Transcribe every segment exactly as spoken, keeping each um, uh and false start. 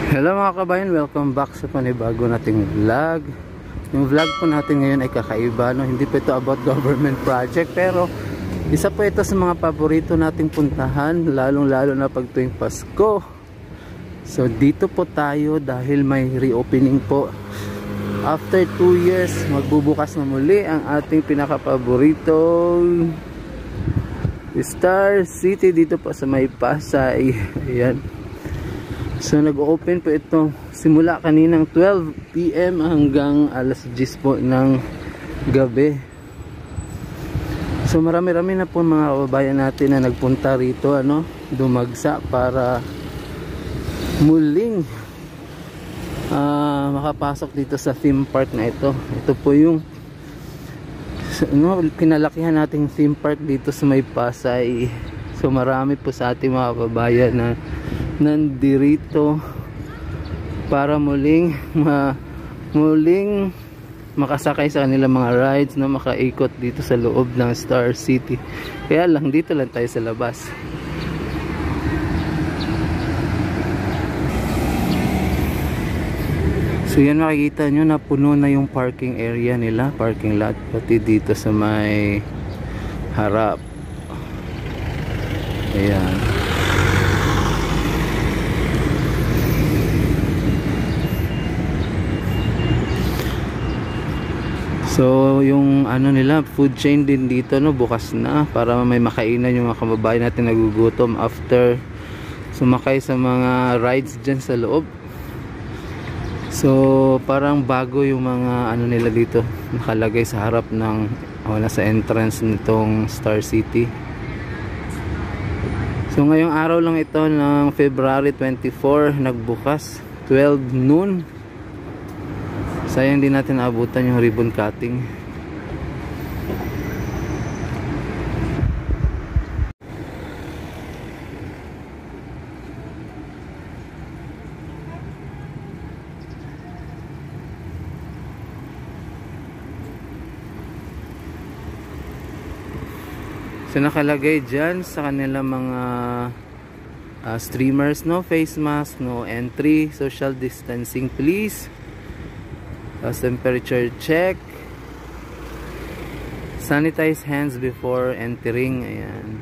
Hello mga kabayan, welcome back sa panibago nating vlog. Yung vlog po natin ngayon ay kakaiba, no? Hindi po ito about government project, pero isa po ito sa mga paborito nating puntahan, lalong lalo na pag tuwing Pasko. So dito po tayo dahil may reopening po. After two years, magbubukas na muli ang ating pinakapaborito Star City dito po sa may Pasay. Ayan. So nag-open po ito simula kaninang twelve p m hanggang alas diyes po ng gabi. So marami-rami na po mga kababayan natin na nagpunta rito, ano, dumagsa para muling uh, makapasok dito sa theme park na ito. Ito po yung ano, pinalakihan nating theme park dito sa may Pasay. So marami po sa ating mga kababayan na nandirito para muling ma, muling makasakay sa kanilang mga rides na makaikot dito sa loob ng Star City. Kaya lang dito lang tayo sa labas. So yan, makikita nyo na puno na yung parking area nila, parking lot, pati dito sa may harap. Ayan. So yung ano nila, food chain din dito, no, bukas na para may makainan yung mga kababayan natin nagugutom after sumakay sa mga rides dyan sa loob. So parang bago yung mga ano nila dito nakalagay sa harap ng o oh, nasa entrance nitong Star City. So ngayong araw lang ito ng February twenty-four nagbukas, twelve noon. Sayang din natin naabutan yung ribbon cutting. So nakalagay dyan sa kanilang mga uh, streamers, no face mask, no entry, social distancing please. Uh, temperature check, sanitize hands before entering. Ayan.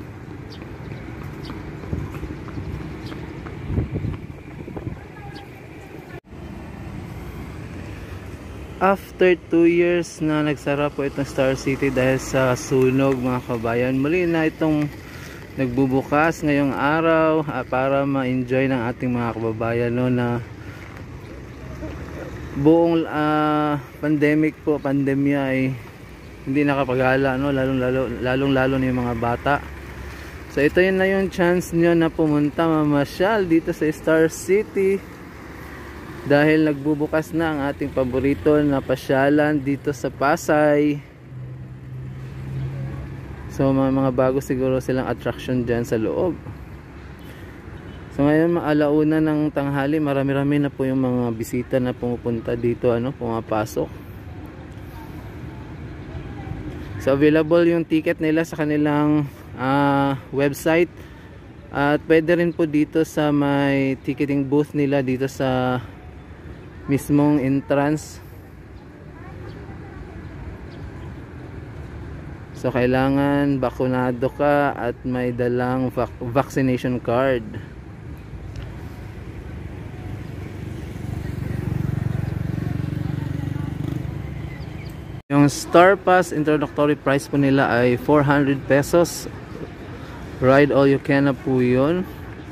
After two years na nagsara po itong Star City dahil sa sunog, mga kabayan, muli na itong nagbubukas ngayong araw uh, para ma-enjoy ng ating mga kababayan, no, na buong uh, pandemic po, pandemya ay hindi nakapagala, no, lalong lalo, lalong lalo na yung mga bata. So ito yun na yung chance nyo na pumunta, mamasyal dito sa Star City dahil nagbubukas na ang ating paborito na pasyalan dito sa Pasay. So mga, mga bago siguro silang attraction dyan sa loob. So ngayon alauna ng tanghali, marami-rami na po yung mga bisita na pumupunta dito, ano, pumapasok. So available yung ticket nila sa kanilang uh, website at pwede rin po dito sa may ticketing booth nila dito sa mismong entrance. So kailangan bakunado ka at may dalang vac vaccination card. Yung Star Pass introductory price po nila ay four hundred pesos. Ride all you can na po yun.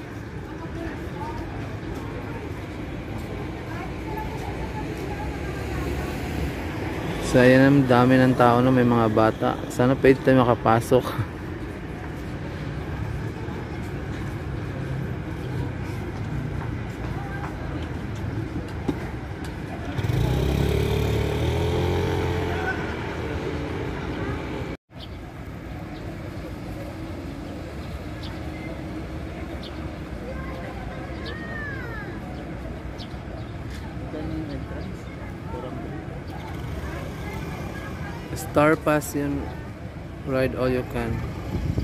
So ayan, ang dami ng tao, no, may mga bata. Sana pwede tayo makapasok. Star Pass yun, ride all you can.